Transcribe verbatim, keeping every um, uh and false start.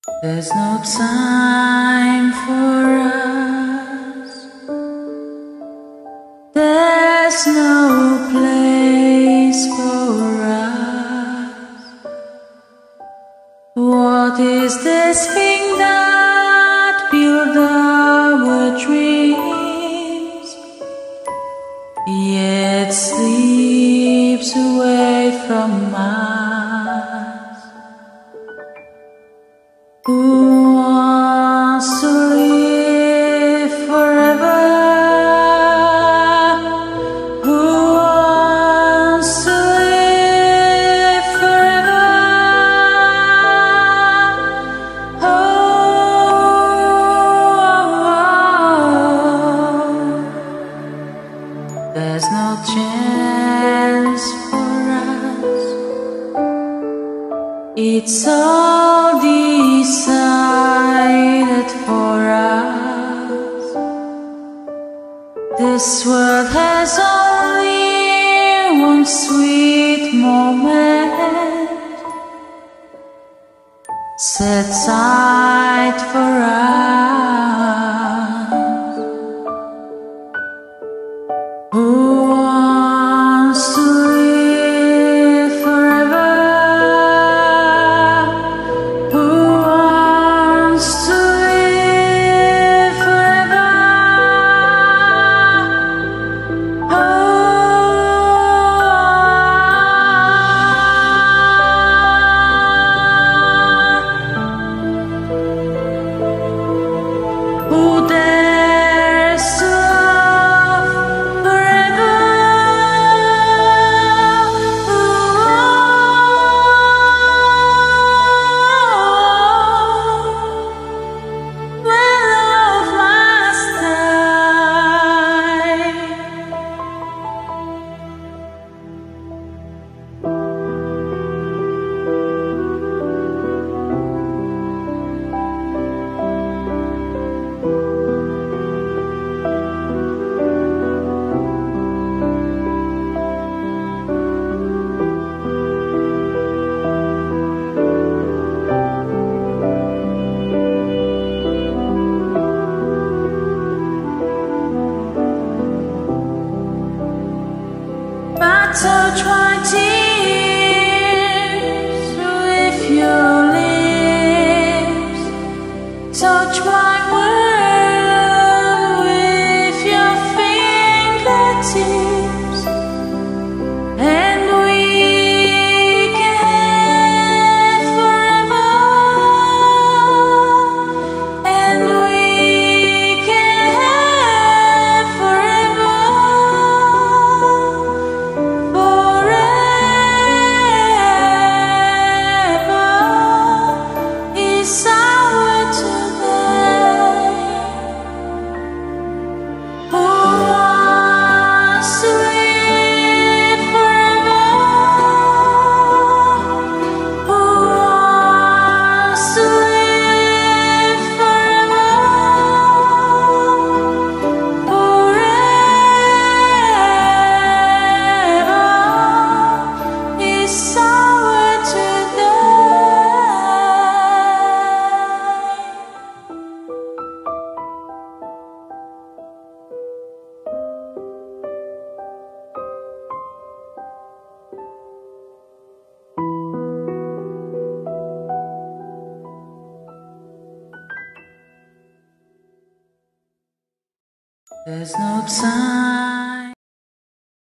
There's no time for us. There's no place for us. What is this thing that builds our dreams, yet sleeps away from us? Who wants to live forever? Who wants to live forever? Oh, oh, oh. There's no chance for us. It's all decided for us. This world has only one sweet moment set aside for us. Who wants to live forever? Who wants to live forever? Oh, who dares to love forever? When love must die. But touch my tears with your lips, touch my world with your fingertips, and we can live forever, and we can live forever. There's no time.